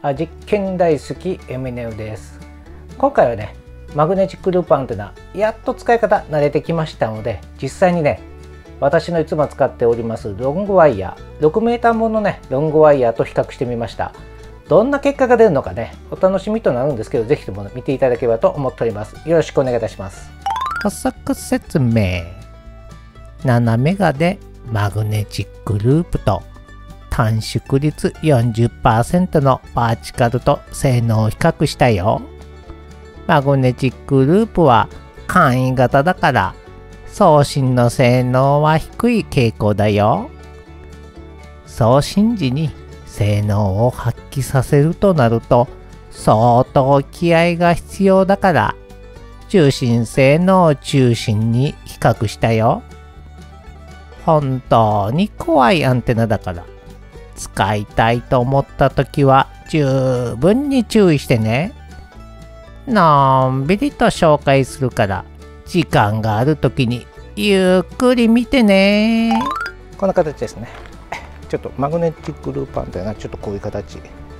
実験大好きエミネウです。今回はね、マグネチックループアンテナやっと使い方慣れてきましたので、実際にね、私のいつも使っておりますロングワイヤー 6m ものねロングワイヤーと比較してみました。どんな結果が出るのかね、お楽しみとなるんですけど、ぜひとも見ていただければと思っております。よろしくお願いいたします。補足説明。斜めがでマグネチックループと短縮率 40% のバーチカルと性能を比較したよ。マグネチックループは簡易型だから送信の性能は低い傾向だよ。送信時に性能を発揮させるとなると相当気合が必要だから中心性能を中心に比較したよ。本当に怖いアンテナだから使いたいと思った時は十分に注意してね。のんびりと紹介するから時間がある時にゆっくり見てね。こんな形ですね。ちょっとマグネティックループアンテナちょっとこういう形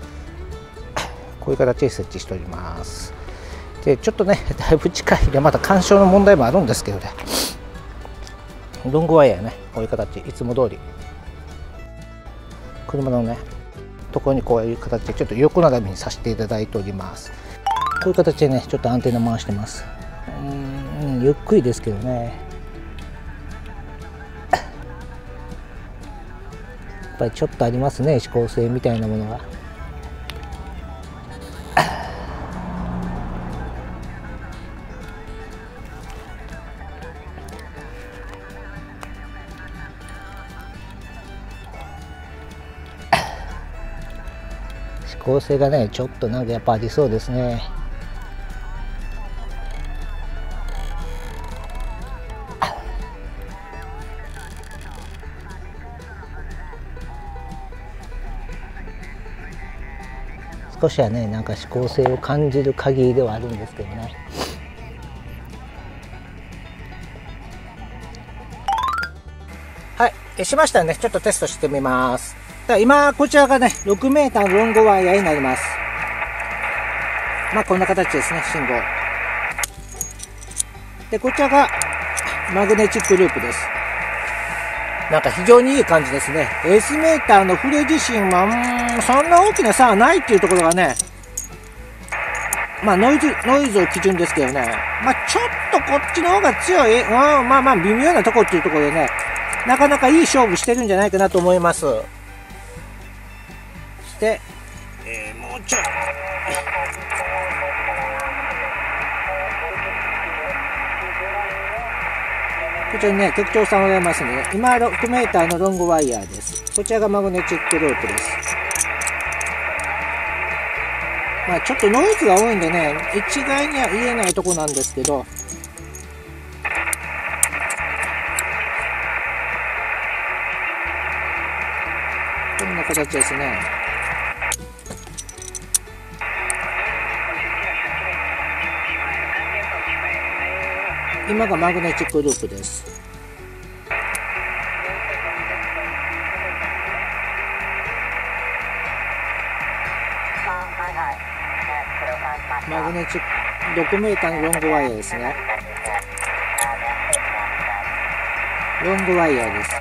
で設置しております。でちょっとねだいぶ近いでまた干渉の問題もあるんですけどね、ロングワイヤーねこういう形いつも通り車のねところにこういう形でちょっと横並びにさせていただいております。こういう形でねちょっとアンテナ回してます。ゆっくりですけどね、やっぱりちょっとありますね、指向性みたいなものが。指向性がねちょっとなんかやっぱありそうですね。少しはねなんか指向性を感じる限りではあるんですけどね。はい、しましたね。ちょっとテストしてみます。今こちらがね 6m ロングワイヤーになります。まあこんな形ですね、信号で。こちらがマグネチックループです。なんか非常にいい感じですね。S メーターの振れ自身はそんな大きな差はないっていうところがね、まあノイズを基準ですけどね、まあちょっとこっちの方が強い、まあ微妙なところっていうところでね、なかなかいい勝負してるんじゃないかなと思います。そして、もうちょいこちらにね特徴さんございますので、今 6m のロングワイヤーです。こちらがマグネチックループです。まあちょっとノイズが多いんでね一概には言えないとこなんですけど、こんな形ですね。今がマグネチックループです。マグネチック 6m のロングワイヤーですね。ロングワイヤーです。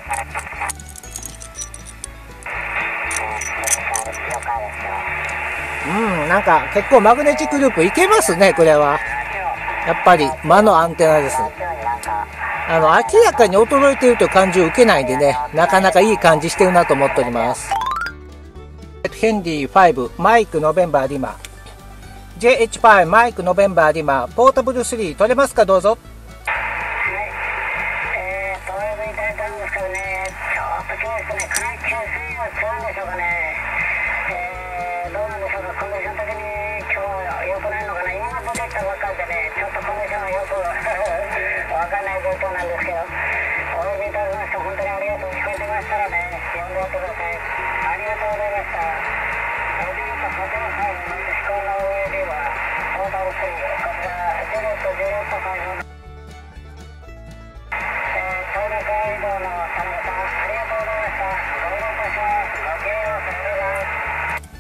なんか結構マグネチックループいけますね。これはやっぱり魔のアンテナです。明らかに衰えているという感じを受けないんでね、なかなかいい感じしてるなと思っております。ヘンリー5マイクノベンバーリマ JH5 マイクノベンバーリマポータブル3取れますか、どうぞ。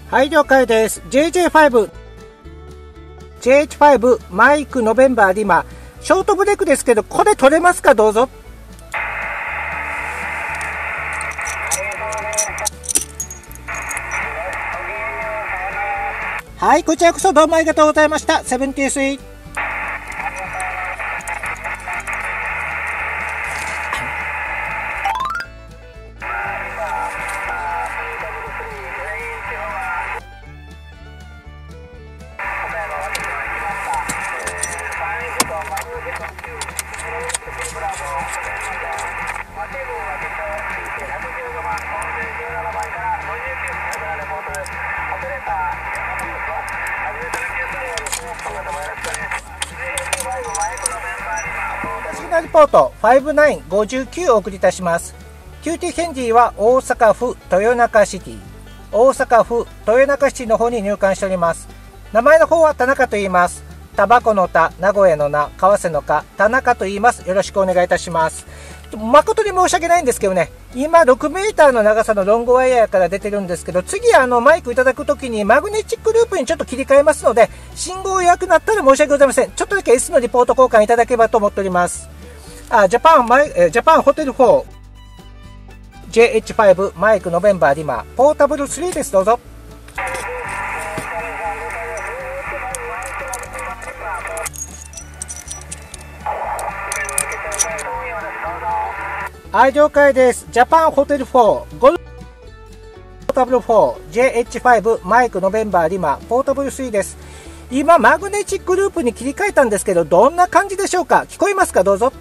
はい、了解です。JJ5、JH5 マイクノベンバーリマ、ショートブレイクですけど、これ取れますか？どうぞ。はい、こちらこそどうもありがとうございました。73。シグナルリポート5959をお送りいたします。QT ヘンリーは大阪府豊中シティ、大阪府豊中市の方に入館しております。名前の方は田中と言います。タバコの田、名古屋の名、為替のか、田中と言います。よろしくお願いいたします。誠に申し訳ないんですけどね、今6メーターの長さのロングワイヤーから出てるんですけど、次マイクいただくときにマグネチックループにちょっと切り替えますので、信号弱くなったら申し訳ございません。ちょっとだけ S のリポート交換いただければと思っております。ジャパンホテル4、JH5 マイクノベンバーリマ、ポータブル3です。どうぞ。はい、了解です。ジャパンホテル4、ゴルポータブル4、JH5 マイクノベンバーリマ、ポータブル3です。今、マグネチックループに切り替えたんですけど、どんな感じでしょうか？聞こえますか？どうぞ。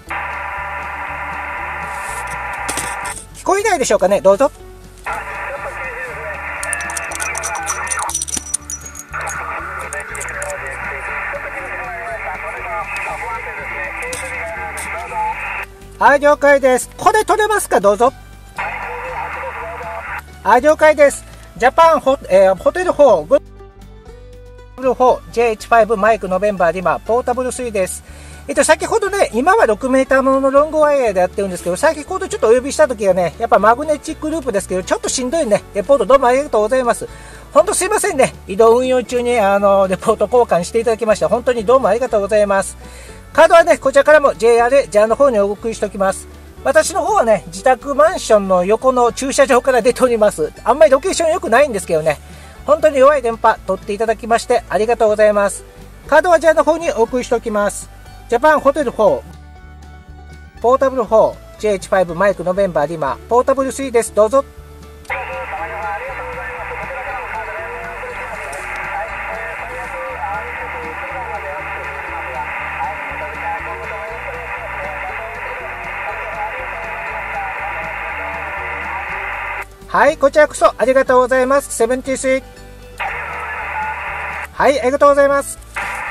聞こえないでしょうかね？どうぞ。はい、了解です。これ取れますか？どうぞ。はい、了解です。ジャパンホテル4、グル4、JH5 マイクノベンバーリマ、ポータブル3です。先ほどね、今は6メーターもののロングワイヤーでやってるんですけど、先ほどちょっとお呼びした時はね、やっぱマグネチックループですけど、ちょっとしんどいね、レポートどうもありがとうございます。本当すいませんね、移動運用中にレポート交換していただきまして、本当にどうもありがとうございます。カードはね、こちらからも JR の方にお送りしておきます。私の方はね、自宅マンションの横の駐車場から出ております。あんまりロケーション良くないんですけどね、本当に弱い電波取っていただきましてありがとうございます。カードはJR の方にお送りしておきます。ジャパンホテル4、ポータブル4、JH5 マイクノベンバーリマ、ポータブル3です。どうぞ。はい、こちらこそありがとうございます。73。はい、ありがとうございます。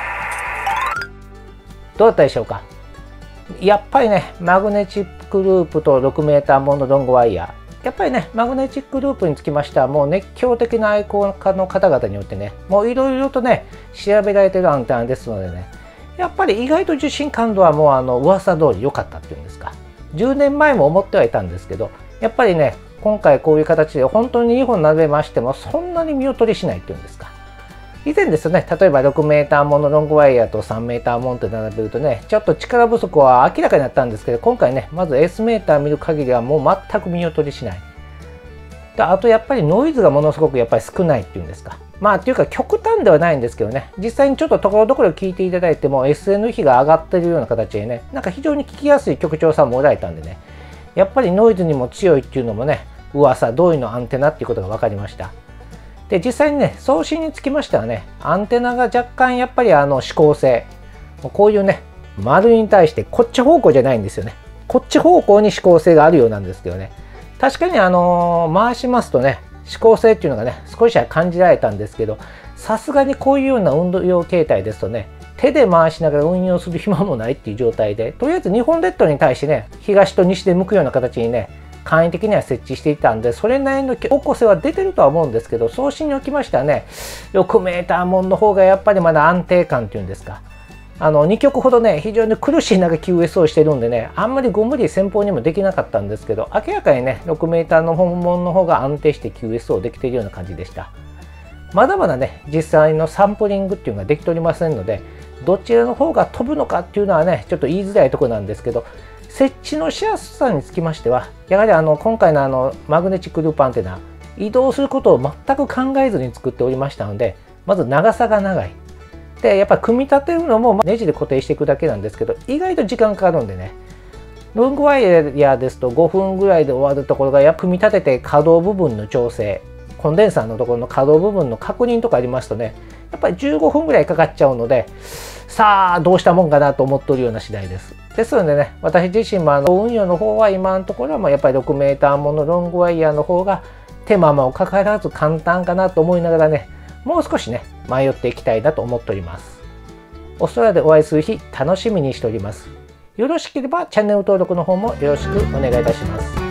どうだったでしょうか？やっぱりね、マグネチックループと6メーターものロングワイヤー。やっぱりね、マグネチックループにつきましては、もう熱狂的な愛好家の方々によってね、もういろいろとね、調べられてるアンテナですのでね、やっぱり意外と受信感度はもう噂通り良かったっていうんですか。10年前も思ってはいたんですけど、やっぱりね、今回こういう形で本当に2本並べましてもそんなに見劣りしないっていうんですか。以前ですね、例えば6メーターものロングワイヤーと3メーターもんって並べるとね、ちょっと力不足は明らかになったんですけど、今回ね、まず S メーター見る限りはもう全く見劣りしない。で、あとやっぱりノイズがものすごくやっぱり少ないっていうんですか。まあっていうか極端ではないんですけどね、実際にちょっとところどころ聞いていただいても SN 比が上がってるような形でね、なんか非常に聞きやすい曲調さもおられたんでね、やっぱりノイズにも強いっていうのもね、噂通りのアンテナっていうことが分かりました。で、実際にね、送信につきましてはね、アンテナが若干やっぱり指向性、こういうね、丸に対してこっち方向じゃないんですよね。こっち方向に指向性があるようなんですけどね、確かに回しますとね、指向性っていうのがね、少しは感じられたんですけど、さすがにこういうような運用形態ですとね、手で回しながら運用する暇もないっていう状態で、とりあえず日本列島に対してね、東と西で向くような形にね、簡易的には設置していたんで、それなりの方向性は出てるとは思うんですけど、送信におきましてはね、6メーターもんの方がやっぱりまだ安定感っていうんですか、2曲ほどね、非常に苦しい中 QS をしてるんでね、あんまりご無理先方にもできなかったんですけど、明らかにね、6メーターの本物の方が安定して QS をできているような感じでした。 まだまだね実際のサンプリングっていうのができておりませんので、どちらの方が飛ぶのかっていうのはねちょっと言いづらいところなんですけど、設置のしやすさにつきましてはやはり今回のマグネチックループアンテナ、移動することを全く考えずに作っておりましたので、まず長さが長い。でやっぱり組み立てるのもネジで固定していくだけなんですけど、意外と時間かかるんでね、ロングワイヤーですと5分ぐらいで終わるところが、組み立てて可動部分の調整、コンデンサーのところの可動部分の確認とかありますとね、やっぱり15分ぐらいかかっちゃうので、さあどうしたもんかなと思っておるような次第です。ですのでね、私自身も運用の方は今のところはやっぱり 6m ものロングワイヤーの方が手間もかからず簡単かなと思いながらね、もう少しね迷っていきたいなと思っております。オーストラリアでお会いする日楽しみにしております。よろしければチャンネル登録の方もよろしくお願いいたします。